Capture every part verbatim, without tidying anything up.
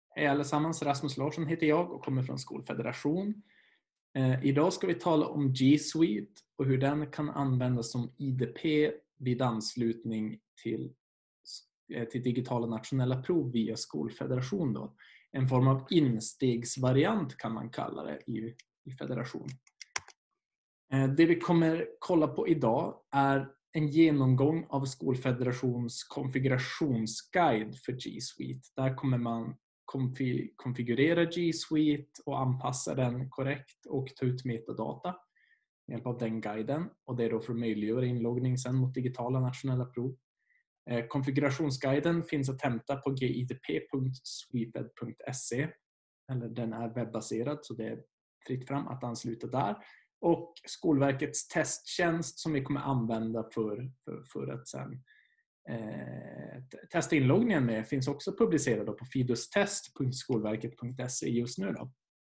Hej allesammans, Rasmus Larsson heter jag och kommer från Skolfederation. Eh, idag ska vi tala om G Suite och hur den kan användas som I D P vid anslutning till, eh, till digitala nationella prov via Skolfederation. Då. En form av instegsvariant kan man kalla det i, i federation. Eh, det vi kommer kolla på idag är en genomgång av Skolfederations konfigurationsguide för G Suite. Där kommer man konfigurera G Suite och anpassa den korrekt och ta ut metadata med hjälp av den guiden. Och det är då för att möjliggöra inloggning sen mot digitala nationella prov. Eh, konfigurationsguiden finns att hämta på gidp punkt swefed punkt se. Eller den är webbaserad så det är fritt fram att ansluta där. Och Skolverkets testtjänst som vi kommer använda för, för, för att sen eh, testa inloggningen med finns också publicerad på fidustest punkt skolverket punkt se just nu. Då.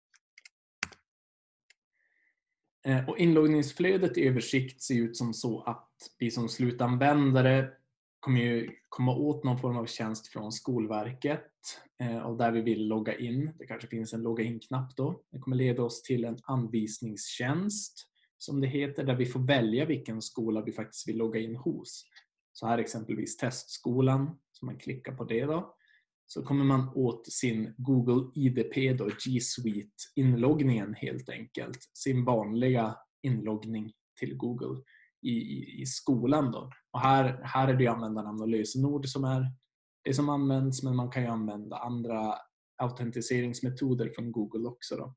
Eh, och inloggningsflödet i översikt ser ut som så att vi som slutanvändare kommer ju komma åt någon form av tjänst från Skolverket eh, och där vi vill logga in. Det kanske finns en logga in-knapp då. Det kommer leda oss till en anvisningstjänst som det heter, där vi får välja vilken skola vi faktiskt vill logga in hos. Så här exempelvis testskolan, så man klickar på det då. Så kommer man åt sin Google I D P då, G Suite-inloggningen helt enkelt. Sin vanliga inloggning till Google i, i, i skolan då. Och här, här är det användarnamn och lösenord som är det som används, men man kan ju använda andra autentiseringsmetoder från Google också då.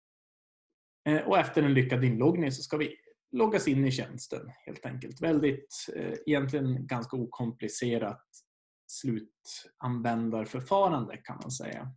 Eh, och efter en lyckad inloggning så ska vi loggas in i tjänsten helt enkelt. Väldigt, eh, egentligen ganska okomplicerat slutanvändarförfarande kan man säga.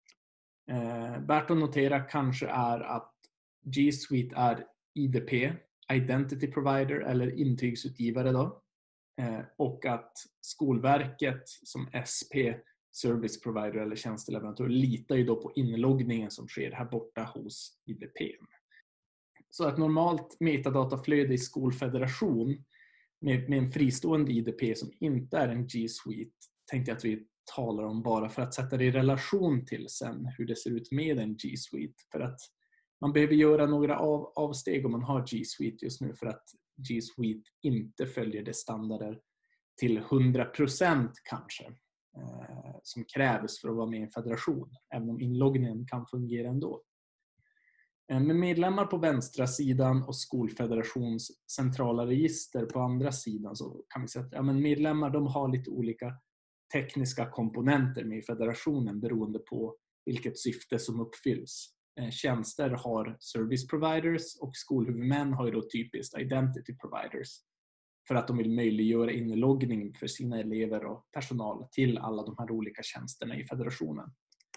Eh, värt att notera kanske är att G Suite är I D P, Identity Provider eller intygsutgivare då. Eh, och att Skolverket som S P, Service Provider eller tjänsteleverantör litar ju då på inloggningen som sker här borta hos I D P. Så ett normalt metadataflöde i Skolfederation med, med en fristående I D P som inte är en G Suite tänkte jag att vi talar om bara för att sätta det i relation till sen hur det ser ut med en G Suite. För att man behöver göra några av, avsteg om man har G Suite just nu för att G Suite inte följer de standarder till hundra procent kanske eh, som krävs för att vara med i en federation. Även om inloggningen kan fungera ändå. Med medlemmar på vänstra sidan och Skolfederations centrala register på andra sidan så kan vi säga att ja, men medlemmar de har lite olika tekniska komponenter med i federationen beroende på vilket syfte som uppfylls. Tjänster har service providers och skolhuvudmän har ju då typiskt identity providers för att de vill möjliggöra inloggning för sina elever och personal till alla de här olika tjänsterna i federationen.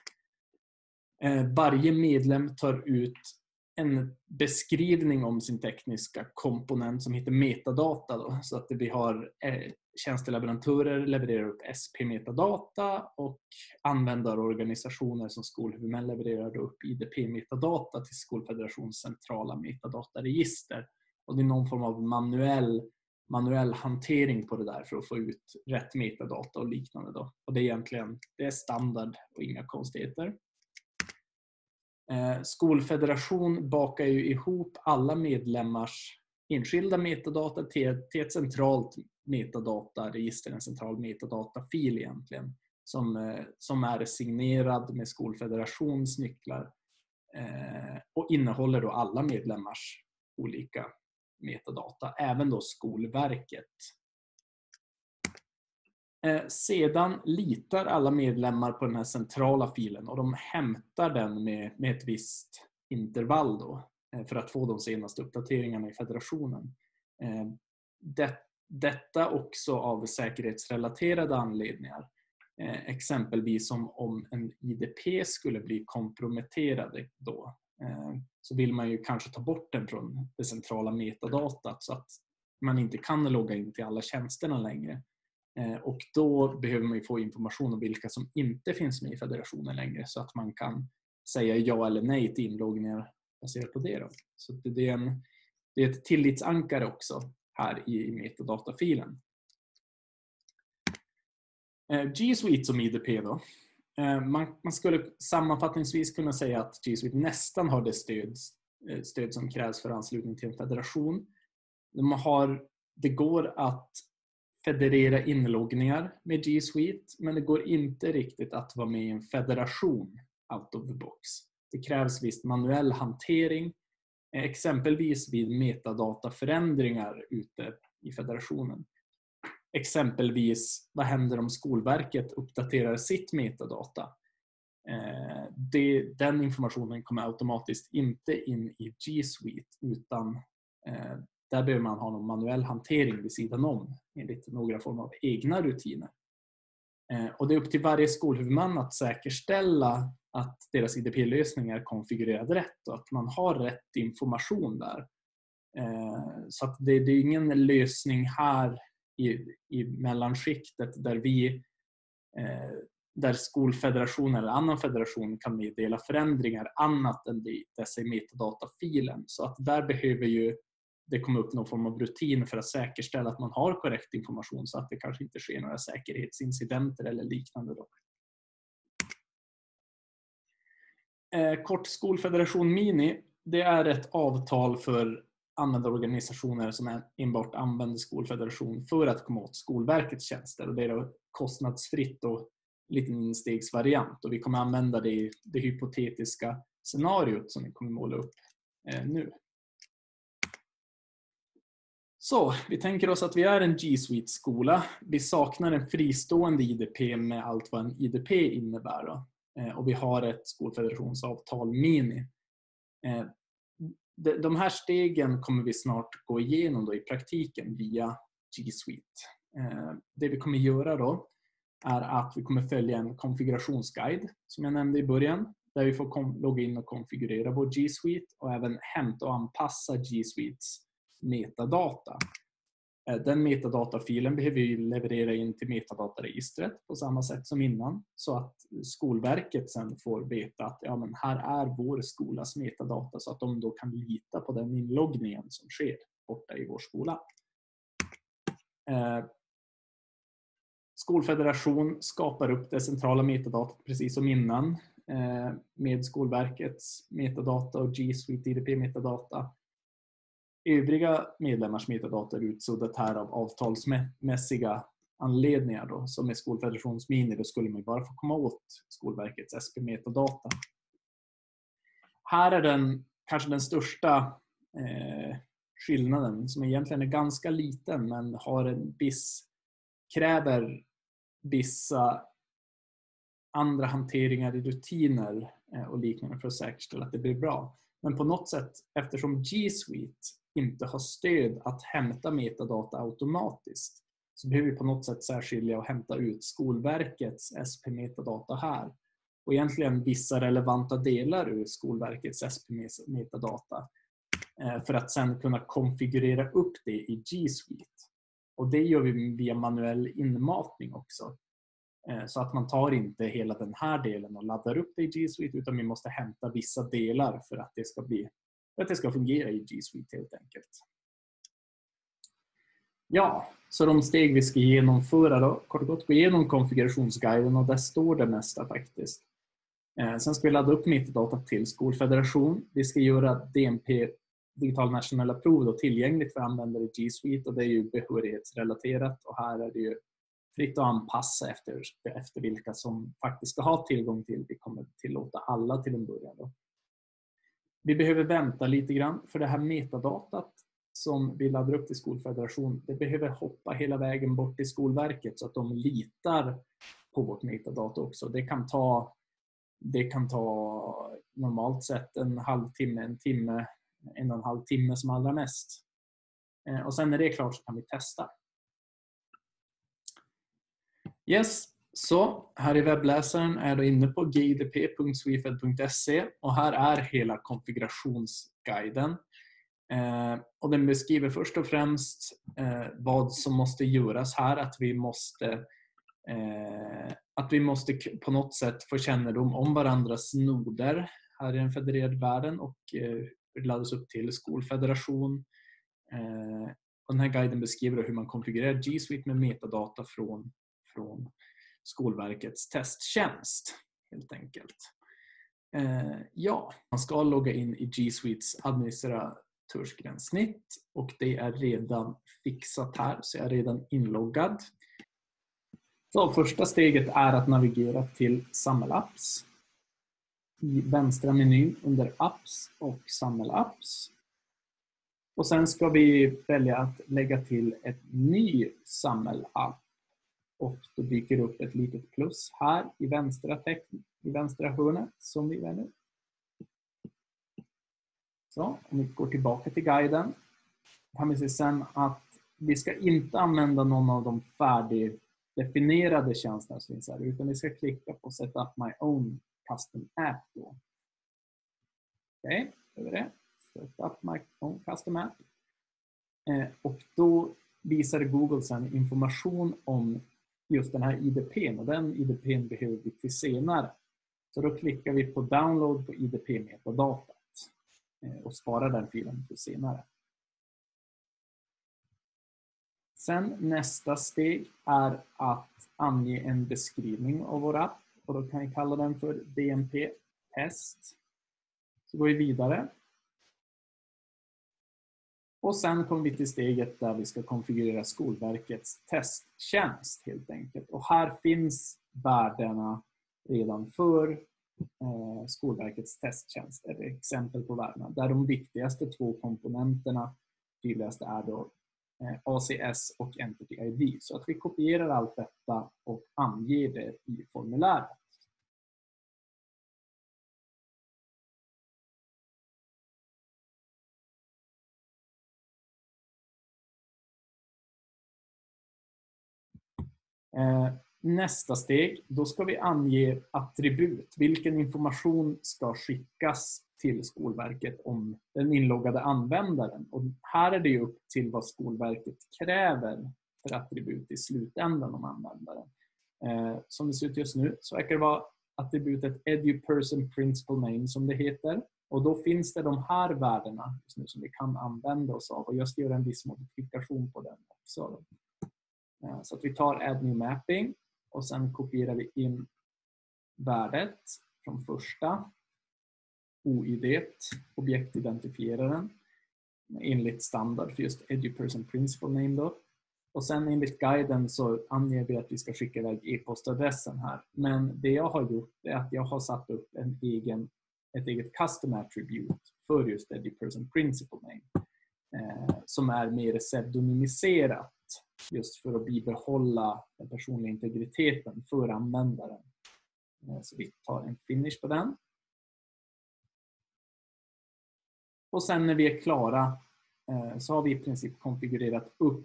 Varje medlem tar ut en beskrivning om sin tekniska komponent som heter metadata. Då. Så att vi har eh, tjänsteleverantörer levererar upp S P-metadata och användarorganisationer som skolhuvudmän levererar upp I D P-metadata till Skolfederations centrala metadataregister. Och det är någon form av manuell, manuell hantering på det där för att få ut rätt metadata och liknande. Då. Och det är egentligen det är standard och inga konstigheter. Eh, Skolfederation bakar ju ihop alla medlemmars enskilda metadata till, till ett centralt metadataregister, en central metadatafil egentligen, som, eh, som är signerad med Skolfederations nycklar eh, och innehåller då alla medlemmars olika metadata, även då Skolverket. Eh, sedan litar alla medlemmar på den här centrala filen och de hämtar den med, med ett visst intervall då, eh, för att få de senaste uppdateringarna i federationen. Eh, det, detta också av säkerhetsrelaterade anledningar. Eh, exempelvis som om en I D P skulle bli komprometterad då, eh, så vill man ju kanske ta bort den från det centrala metadatat så att man inte kan logga in till alla tjänsterna längre. Och då behöver man ju få information om vilka som inte finns med i federationen längre så att man kan säga ja eller nej till inloggningar baserat på det. Då. Så det är, en, det är ett tillitsankare också här i metadatafilen. G Suite som I D P då Man, man skulle sammanfattningsvis kunna säga att G Suite nästan har det stöd, stöd som krävs för anslutning till en federation. De har, det går att federera inloggningar med G Suite, men det går inte riktigt att vara med i en federation out of the box. Det krävs visst manuell hantering, exempelvis vid metadataförändringar ute i federationen. Exempelvis, vad händer om Skolverket uppdaterar sitt metadata? Eh, det, den informationen kommer automatiskt inte in i G Suite, utan eh, där behöver man ha någon manuell hantering vid sidan om enligt några former av egna rutiner. Eh, och det är upp till varje skolhuvudman att säkerställa att deras I D P-lösning är konfigurerad rätt och att man har rätt information där. Eh, så att det, det är ingen lösning här i, i mellanskiktet där vi eh, där skolfederation eller annan federation kan meddela förändringar annat än det, dessa i metadatafilen. Så att där behöver ju det komma upp någon form av rutin för att säkerställa att man har korrekt information så att det kanske inte sker några säkerhetsincidenter eller liknande. Då. Eh, kort Skolfederation Mini, det är ett avtal för användarorganisationer som enbart använder Skolfederation för att komma åt Skolverkets tjänster. Och det är då kostnadsfritt och liten instegsvariant. Och vi kommer använda det i det hypotetiska scenariot som vi kommer måla upp eh, nu. Så, vi tänker oss att vi är en G Suite-skola. Vi saknar en fristående I D P med allt vad en I D P innebär. Då. Eh, och vi har ett skolfederationsavtal Mini. Eh, de, de här stegen kommer vi snart gå igenom då i praktiken via G Suite. Eh, det vi kommer göra då är att vi kommer följa en konfigurationsguide som jag nämnde i början. Där vi får logga in och konfigurera vår G Suite och även hämta och anpassa G Suites metadata. Den metadatafilen behöver vi leverera in till metadataregistret på samma sätt som innan så att Skolverket sen får veta att ja, men här är vår skolas metadata så att de då kan lita på den inloggningen som sker borta i vår skola. Eh, Skolfederation skapar upp det centrala metadatat precis som innan eh, med Skolverkets metadata och G Suite I D P-metadata. Övriga medlemmars metadata är utsuddat här av avtalsmässiga anledningar då, som med Skolfederations Mini då skulle man bara få komma åt Skolverkets S P-metadata. Här är den kanske den största eh, skillnaden som egentligen är ganska liten men har en viss, kräver vissa andra hanteringar i rutiner eh, och liknande för att säkerställa att det blir bra. Men på något sätt, eftersom G Suite inte har stöd att hämta metadata automatiskt så behöver vi på något sätt särskilja och hämta ut Skolverkets S P-metadata här. Och egentligen vissa relevanta delar ur Skolverkets S P-metadata för att sen kunna konfigurera upp det i G Suite. Och det gör vi via manuell inmatning också. Så att man tar inte hela den här delen och laddar upp det i G Suite utan vi måste hämta vissa delar för att det ska bli för att det ska fungera i G Suite helt enkelt. Ja, så de steg vi ska genomföra då, kort och gott gå igenom konfigurationsguiden och där står det mesta faktiskt. Eh, sen ska vi ladda upp metadata till Skolfederation. Vi ska göra D N P, digitala nationella prov, då, tillgängligt för användare i G Suite och det är ju behörighetsrelaterat och här är det ju fritt att anpassa efter, efter vilka som faktiskt ska ha tillgång till. Vi kommer tillåta alla till en början då. Vi behöver vänta lite grann för det här metadatat som vi laddar upp till Skolfederation. Det behöver hoppa hela vägen bort till Skolverket så att de litar på vårt metadata också. Det kan ta, det kan ta normalt sett en halvtimme, en timme, en och en halv timme som allra mest. Och sen när det är klart så kan vi testa. Yes. Så här i webbläsaren är du inne på g i d p punkt swefed punkt se och här är hela konfigurationsguiden. Eh, och den beskriver först och främst eh, vad som måste göras här, att vi måste eh, att vi måste på något sätt få kännedom om varandras noder här i den federerade världen och eh, det laddas upp till Skolfederation. Eh, och den här guiden beskriver hur man konfigurerar G Suite med metadata från, från Skolverkets testtjänst helt enkelt. Eh, ja, man ska logga in i G Suites administratörsgränssnitt och det är redan fixat här, så jag är redan inloggad. Så första steget är att navigera till Sammelapps. I vänstra menyn under Apps och Sammelapps. Och sen ska vi välja att lägga till ett ny Sammelapp. Och då dyker upp ett litet plus här i vänstra, tecken, i vänstra hörnet som vi väljer. Så, om vi går tillbaka till guiden kan vi se sen att vi ska inte använda någon av de färdigdefinierade tjänsterna som finns här, utan vi ska klicka på Set up my own custom app då. Okej, okay, över det. Set up my own custom app. Eh, och då visar Google sen information om just den här I D P:n, och den I D P:n behöver vi till senare. Så då klickar vi på download på I D P-metadatat eh, och sparar den filen till senare. Sen nästa steg är att ange en beskrivning av vår app, och då kan vi kalla den för D M P-test. Så går vi vidare. Och sen kommer vi till steget där vi ska konfigurera Skolverkets testtjänst helt enkelt. Och här finns värdena redan för eh, Skolverkets testtjänst. Ett exempel på värdena. Där de viktigaste två komponenterna tydligaste är då eh, A C S och Entity I D. Så att vi kopierar allt detta och anger det i formuläret. Nästa steg, då ska vi ange attribut. Vilken information ska skickas till Skolverket om den inloggade användaren. Och här är det upp till vad Skolverket kräver för attribut i slutändan om användaren. Som det ser ut just nu så verkar det vara attributet eduperson principal name som det heter. Och då finns det de här värdena just nu som vi kan använda oss av. Och jag ska göra en viss modifikation på den också. Så att vi tar add new mapping och sen kopierar vi in värdet från första O I D, objektidentifieraren, enligt standard för just eduperson principal name då. Och sen enligt guiden så anger vi att vi ska skicka iväg e-postadressen här. Men det jag har gjort är att jag har satt upp en egen, ett eget custom attribute för just eduperson principal name eh, som är mer pseudonymiserat. Just för att bibehålla den personliga integriteten för användaren. Så vi tar en finish på den. Och sen när vi är klara så har vi i princip konfigurerat upp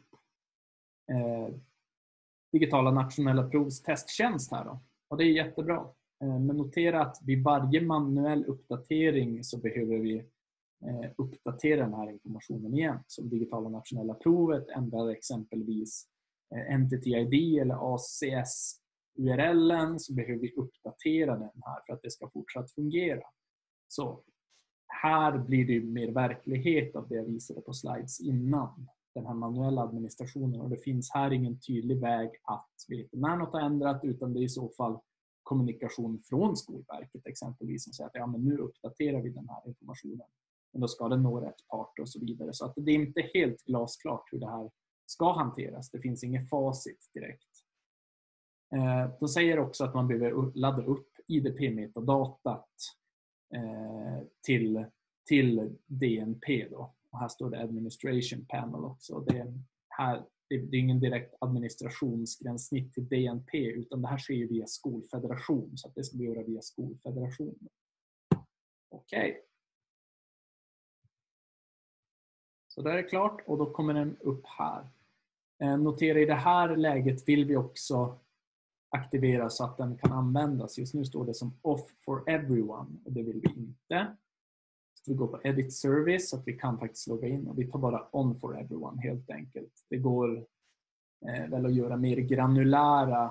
digitala nationella provs testtjänst här då. Och det är jättebra. Men notera att vid varje manuell uppdatering så behöver vi uppdatera den här informationen igen. Som digitala nationella provet ändrar exempelvis Entity I D eller A C S U R L så behöver vi uppdatera den här för att det ska fortsatt fungera. Så här blir det mer verklighet av det jag visade på slides innan. Den här manuella administrationen, och det finns här ingen tydlig väg att veta när något har ändrat, utan det är i så fall kommunikation från Skolverket exempelvis som säger att ja, men nu uppdaterar vi den här informationen. Men då ska den nå rätt part och så vidare. Så att det är inte helt glasklart hur det här ska hanteras. Det finns inget facit direkt. Eh, de säger också att man behöver ladda upp I D P-metadatat eh, till, till D N P då. Och här står det Administration Panel också. Det, här, det, det är ingen direkt administrationsgränssnitt till D N P, utan det här sker via Skolfederation. Så att det ska vi göra via Skolfederation. Okej. Okay. Så där är klart, och då kommer den upp här. Eh, notera i det här läget vill vi också aktivera så att den kan användas. Just nu står det som off for everyone och det vill vi inte. Så vi går på edit service så att vi kan faktiskt logga in, och vi tar bara on for everyone helt enkelt. Det går eh, väl att göra mer granulära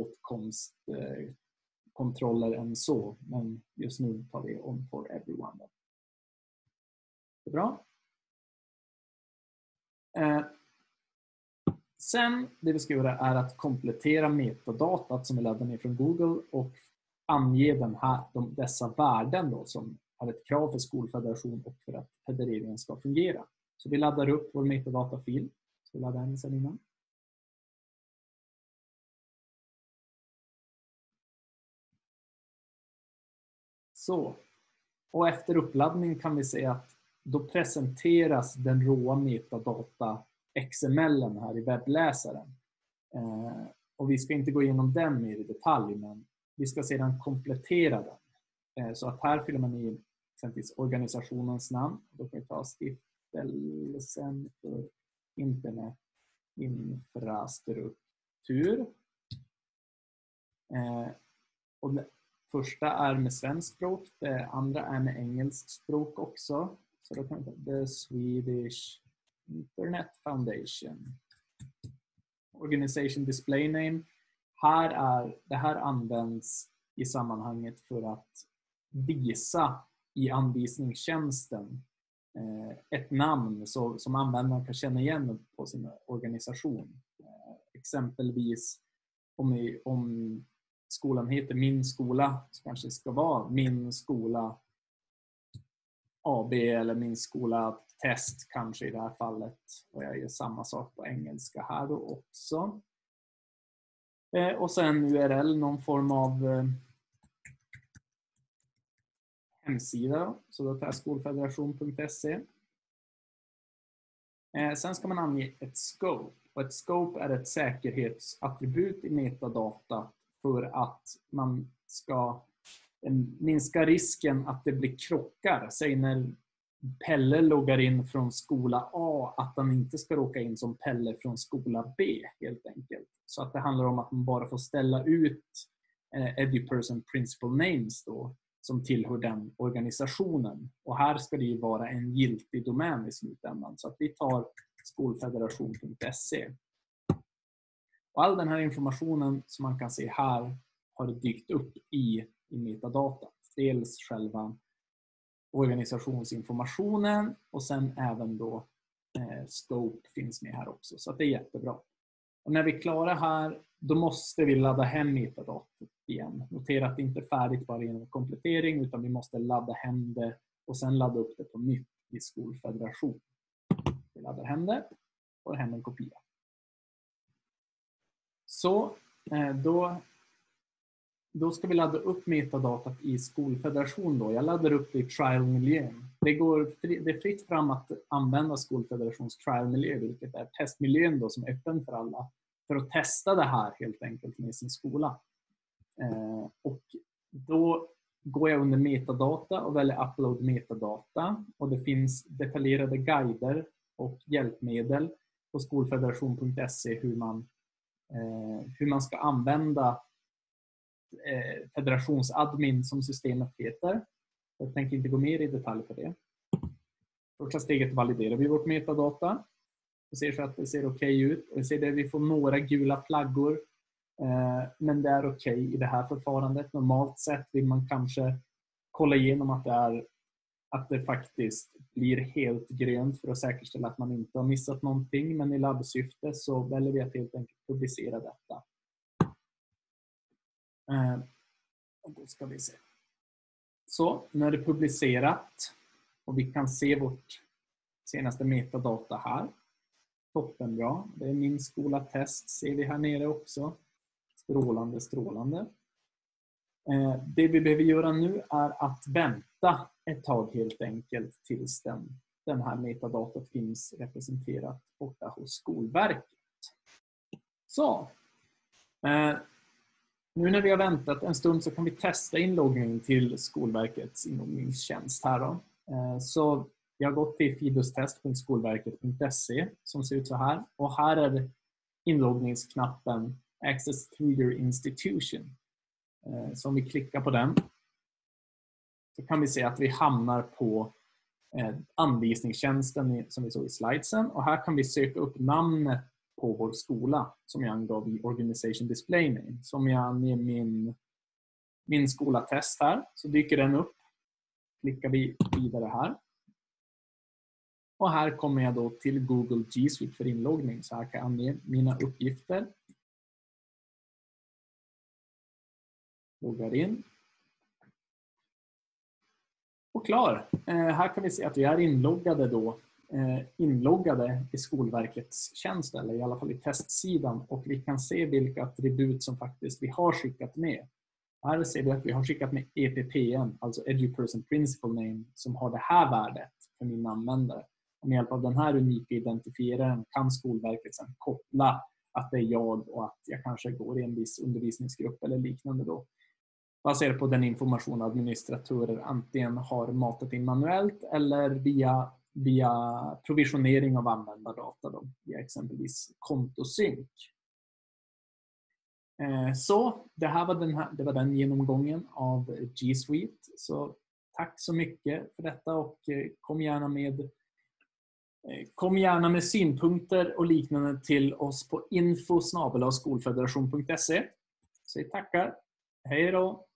åtkomstkontroller eh, än så, men just nu tar vi on for everyone. Det är bra. Sen, det vi ska göra är att komplettera metadatat som är laddad ner från Google och ange den här, de, dessa värden då, som är ett krav för skolfederation och för att federeringen ska fungera. Så vi laddar upp vår metadatafil. Så vi laddar den sen innan. Så. Och efter uppladdning kan vi se att då presenteras den råa metadata X M L här i webbläsaren. Eh, och vi ska inte gå igenom den mer i detalj, men vi ska sedan komplettera den. Eh, så att här fyller man i exempelvis organisationens namn. Då kan vi ta Stiftelsen för internetinfrastruktur. Eh, och det första är med svensk språk, det andra är med engelsk språk också. Så då kan vi ta The Swedish Internet Foundation. Organization Display Name. Här är, det här används i sammanhanget för att visa i anvisningstjänsten eh, ett namn så, som användaren kan känna igen på sin organisation. Eh, exempelvis om, vi, om skolan heter Min skola, så kanske det ska vara Min skola A B eller Min skola Test kanske i det här fallet. Och jag gör samma sak på engelska här då också. Eh, och sen U R L, någon form av eh, hemsida. Så då tar jag skolfederation punkt se. Eh, sen ska man ange ett scope. Och ett scope är ett säkerhetsattribut i metadata för att man ska minska risken att det blir krockar. Säg när Pelle loggar in från skola A att han inte ska råka in som Pelle från skola B helt enkelt. Så att det handlar om att man bara får ställa ut eh, Eduperson Principal Names då, som tillhör den organisationen. Och här ska det ju vara en giltig domän i slutändan. Så att vi tar skolfederation punkt se. Och all den här informationen som man kan se här har dykt upp i, i metadata. Dels själva organisationsinformationen och sen även då eh, scope finns med här också. Så att det är jättebra. Och när vi är klara här, då måste vi ladda hem metadatat igen. Notera att det inte är färdigt bara genom komplettering, utan vi måste ladda hem det och sen ladda upp det på nytt i skolfederation. Vi laddar hem det och hem en kopia. Så eh, då Då ska vi ladda upp metadatat i skolfederation. Då. Jag laddar upp det i trial-miljön. Det, går, det är fritt fram att använda skolfederations trial-miljö, vilket är testmiljön då, som är öppen för alla. För att testa det här helt enkelt med sin skola. Eh, och då går jag under metadata och väljer upload metadata. Och det finns detaljerade guider och hjälpmedel på skolfederation punkt se hur man, eh, hur man ska använda federationsadmin som systemet heter. Jag tänker inte gå mer i detalj på det. Första steget validerar vi vårt metadata. Vi ser så att det ser okej ut. Och vi ser att vi får några gula flaggor. Men det är okej i det här förfarandet. Normalt sett vill man kanske kolla igenom att det, är, att det faktiskt blir helt grönt för att säkerställa att man inte har missat någonting. Men i labbsyfte så väljer vi att helt enkelt publicera detta. Eh, och då ska vi se. Så, nu är det publicerat och vi kan se vårt senaste metadata här. Toppenbra. Det är Min skola test ser vi här nere också. Strålande, strålande. Eh, det vi behöver göra nu är att vänta ett tag helt enkelt tills den, den här metadatat finns representerat borta hos Skolverket. Så. Eh, Nu när vi har väntat en stund så kan vi testa inloggning till Skolverkets inloggningstjänst här då. Så jag har gått till fidustest punkt skolverket punkt se som ser ut så här. Och här är inloggningsknappen Access through your institution. Så om vi klickar på den så kan vi se att vi hamnar på anvisningstjänsten som vi såg i slidesen. Och här kan vi söka upp namnet på vår skola som jag angav i Organization Display Name. Som jag anger min, min skola test här så dyker den upp. Klickar vi vidare här. Och här kommer jag då till Google G Suite för inloggning. Så här kan jag ange mina uppgifter. Loggar in. Och klar. Eh, här kan vi se att vi är inloggade då. Eh, inloggade i Skolverkets tjänst, eller i alla fall i testsidan. Och vi kan se vilka attribut som faktiskt vi har skickat med. Här ser vi att vi har skickat med E P P N, alltså Eduperson Principal Name, som har det här värdet för min användare. Och med hjälp av den här unika identifieraren kan Skolverket sedan koppla att det är jag och att jag kanske går i en viss undervisningsgrupp eller liknande då. Baserat på den information administratörer antingen har matat in manuellt eller via, via provisionering av användardata då, via exempelvis kontosynk. Så det här var den, här, det var den genomgången av G Suite. Så tack så mycket för detta och kom gärna med, kom gärna med synpunkter och liknande till oss på info snabel-a skolfederation punkt se. Så jag tackar. Hej då!